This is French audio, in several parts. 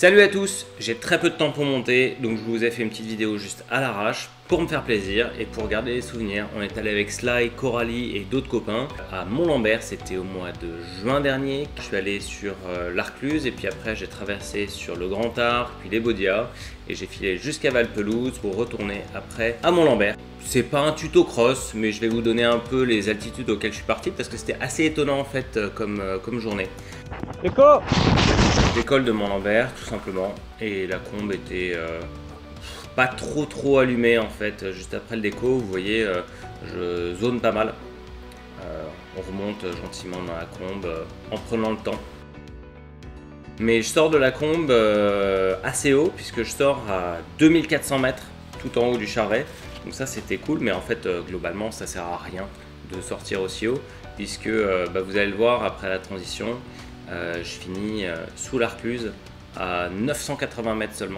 Salut à tous, j'ai très peu de temps pour monter, donc je vous ai fait une petite vidéo juste à l'arrache pour me faire plaisir et pour garder les souvenirs. On est allé avec Sly, Coralie et d'autres copains à Mont-Lambert, c'était au mois de juin dernier. Je suis allé sur l'Arcluse et puis après j'ai traversé sur le Grand Arc, puis les Baudias et j'ai filé jusqu'à Val-Pelouse pour retourner après à Mont-Lambert. C'est pas un tuto cross, mais je vais vous donner un peu les altitudes auxquelles je suis parti parce que c'était assez étonnant en fait comme journée. L'école de Mont-Lambert tout simplement, et la combe était pas trop allumée en fait. Juste après le déco, vous voyez, je zone pas mal. On remonte gentiment dans la combe en prenant le temps. Mais je sors de la combe assez haut puisque je sors à 2400 mètres tout en haut du Charvet. Donc ça c'était cool, mais en fait globalement ça sert à rien de sortir aussi haut puisque vous allez le voir après la transition. Je finis sous l'Arcluse à 980 mètres seulement.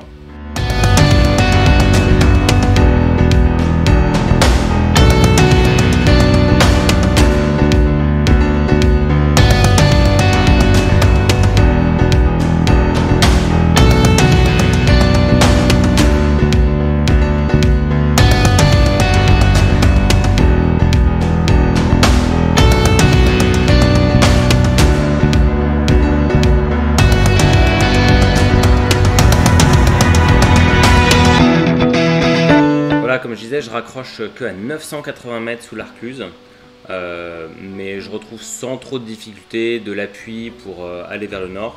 Comme je disais, je raccroche que à 980 mètres sous l'Arcluse, mais je retrouve sans trop de difficulté de l'appui pour aller vers le nord.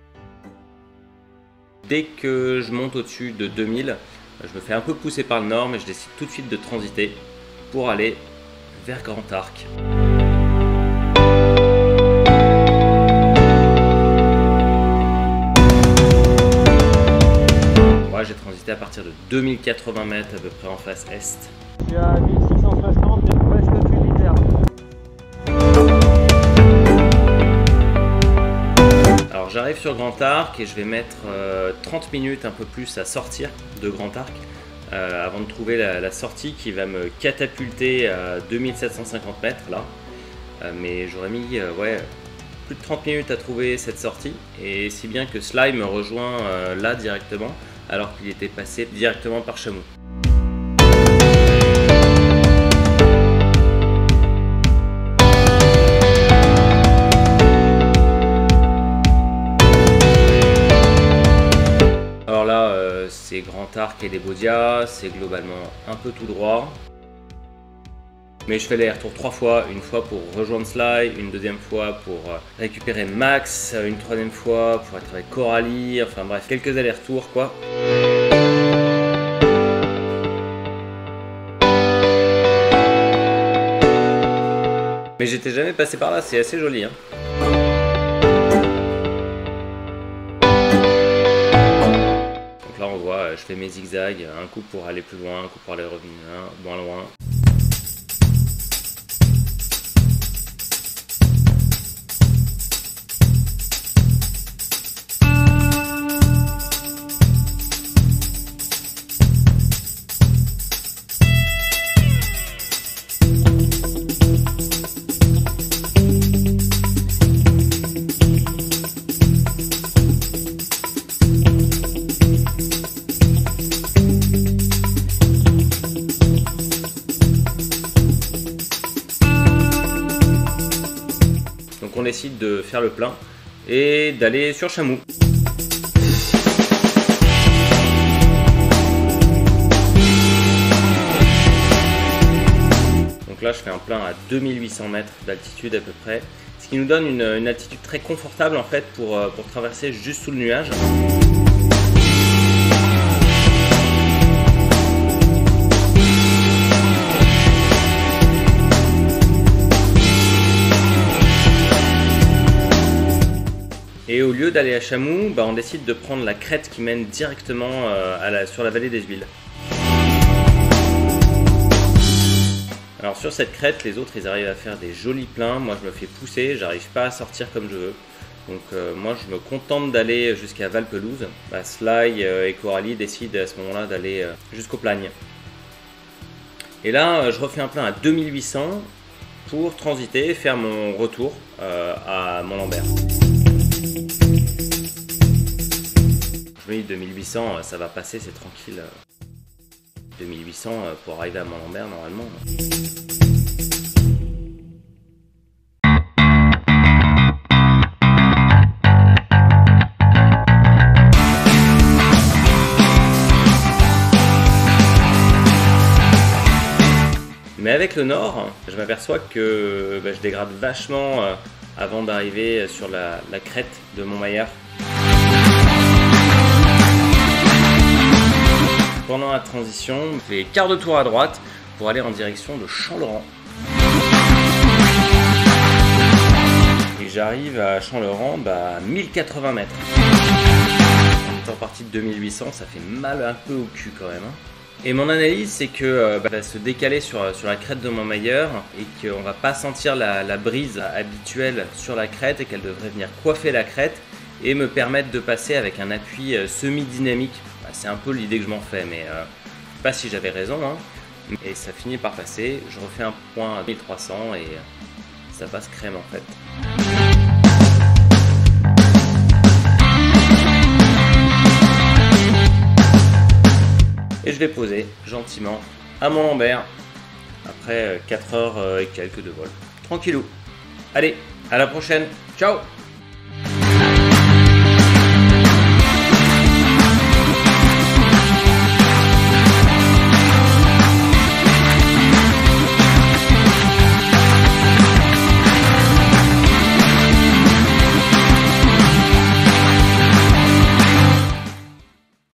Dès que je monte au-dessus de 2000, je me fais un peu pousser par le nord, mais je décide tout de suite de transiter pour aller vers Grand Arc. J'ai transité à partir de 2080 mètres à peu près en face est. Tu as 1660 ouest de Tuliter. Alors j'arrive sur Grand Arc et je vais mettre 30 minutes un peu plus à sortir de Grand Arc avant de trouver la sortie qui va me catapulter à 2750 mètres là. Mais j'aurais mis plus de 30 minutes à trouver cette sortie, et si bien que Sly me rejoint là directement alors qu'il était passé directement par Chamoux. Alors là, c'est Grand Arc et les Baudias, c'est globalement un peu tout droit. Mais je fais les retours 3 fois, une fois pour rejoindre Sly, une deuxième fois pour récupérer Max, une troisième fois pour être avec Coralie, enfin bref, quelques allers-retours quoi. Mais j'étais jamais passé par là, c'est assez joli hein. Donc là on voit, je fais mes zigzags, un coup pour aller plus loin, un coup pour aller revenir moins loin. Donc on décide de faire le plein et d'aller sur Chamoux. Donc là je fais un plein à 2800 mètres d'altitude à peu près, ce qui nous donne une altitude très confortable en fait pour traverser juste sous le nuage. Et au lieu d'aller à Chamoux, on décide de prendre la crête qui mène directement sur la vallée des Huiles. Alors sur cette crête, les autres ils arrivent à faire des jolis pleins, moi je me fais pousser, j'arrive pas à sortir comme je veux. Donc moi je me contente d'aller jusqu'à Val-Pelouse. Sly et Coralie décident à ce moment-là d'aller jusqu'au Plagne. Et là je refais un plein à 2800 pour transiter et faire mon retour à Mont-Lambert. Je me dis 2800, ça va passer, c'est tranquille. 2800 pour arriver à Mont-Lambert normalement. Mais avec le nord, je m'aperçois que je dégrade vachement avant d'arriver sur la crête de Montmaillard. Pendant la transition, je fais quart de tour à droite pour aller en direction de Champ-Laurent. Et j'arrive à Champ-Laurent à 1080 mètres. En étant parti de 2800, ça fait mal un peu au cul quand même. Et mon analyse, c'est que va se décaler sur la crête de Montmaillard et qu'on va pas sentir la brise habituelle sur la crête et qu'elle devrait venir coiffer la crête et me permettre de passer avec un appui semi-dynamique. C'est un peu l'idée que je m'en fais, mais je sais pas si j'avais raison. Hein. Et ça finit par passer. Je refais un point à 1300 et ça passe crème en fait. Et je vais poser gentiment à Mont-Lambert après 4 heures et quelques de vol. Tranquillou. Allez, à la prochaine. Ciao!